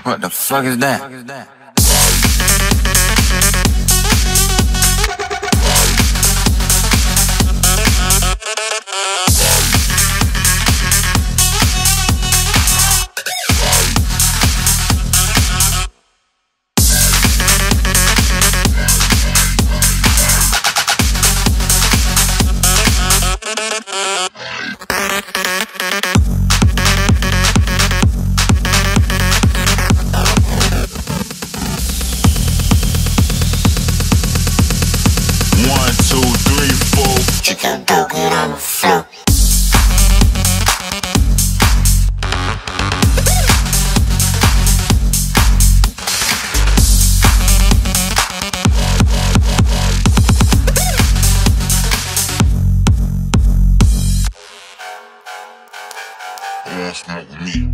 What the fuck is that? Chicken go get on the floor. Wanna smoke with me?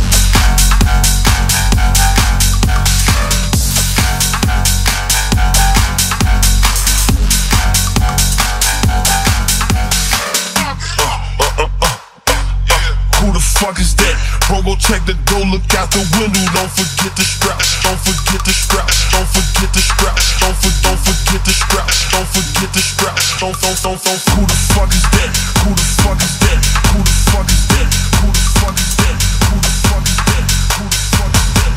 Who the fuck is that? Bro, go check the door, look out the window. Don't forget the strap, don't forget the strap, don't forget the strap, don't forget the strap, don't forget the strap, don't. Who the fuck is that? Who the fuck is that? Who the fuck is that? Who the fuck is that? Who the fuck is that? Who the fuck is that?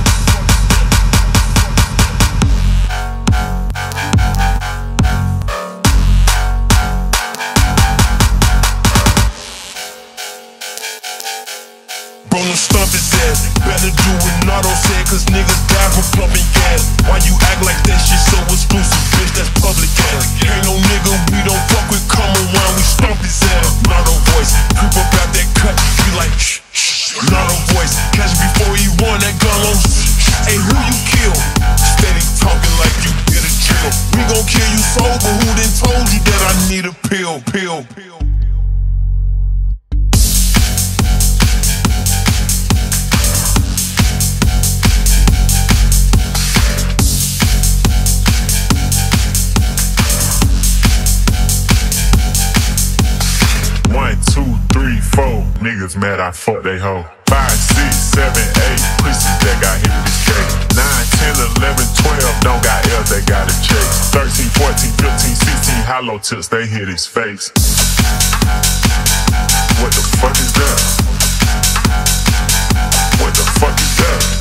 Bro, no stump his ass. Better do what Nardo said, cause niggas die for pumping gas. Why you act like that shit so exclusive, bitch? That's public ass. Ain't no nigga we don't fuck with, come around, we stomp his ass. Nardo voice, creep up out that cut, be like shh, shh. Nardo voice, catch before he run that gun on. Hey, who you kill? Steady talking like you did a drill. We gon' kill you sober, who done told you that I need a pill? 1, 2, 3, 4, niggas mad I fuck they hoe. 5, 6, 7, 8, pussies that got hit with this cake. 9, 10, 11, 12, don't got L, they got a chase. 13, 14, 15, 16, hollow tips, they hit his face. What the fuck is that? What the fuck is that?